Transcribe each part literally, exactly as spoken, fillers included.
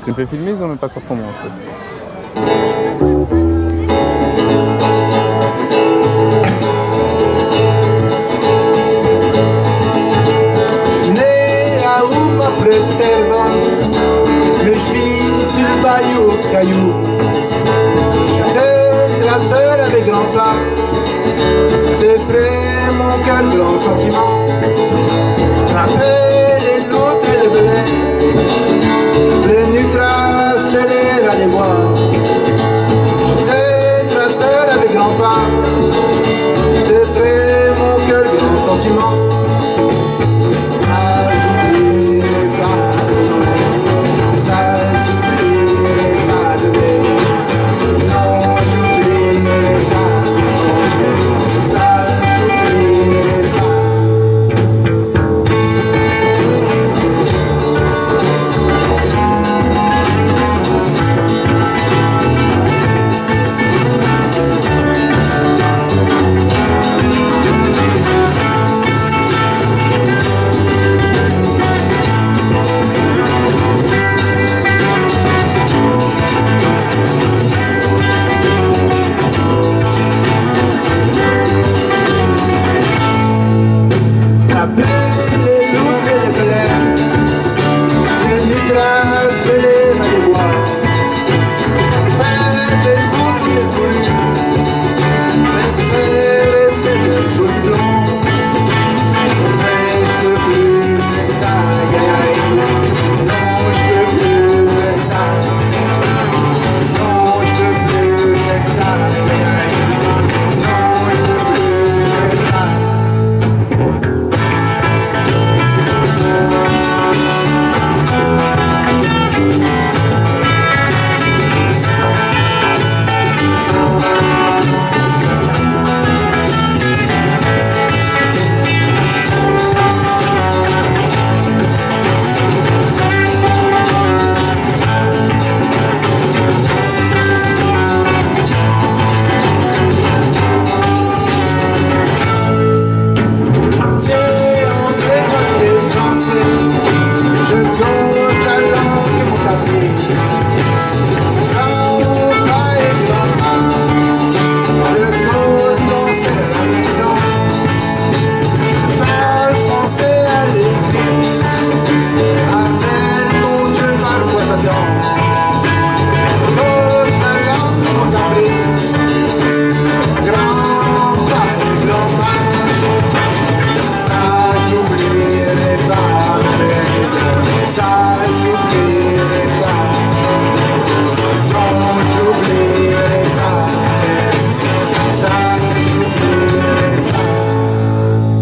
Tu me fais filmer, ils ont même pas encore commencé. Que je vis sur le bayou, caillou. Je te rappelle avec grand-père, c'est près mon cœur grand sentiment. Je te rappelle les loutres et les blés, les nutras et les rats des bois. Je te rappelle avec grand-père, c'est près mon cœur grand sentiment.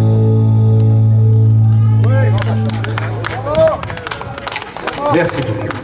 Merci beaucoup.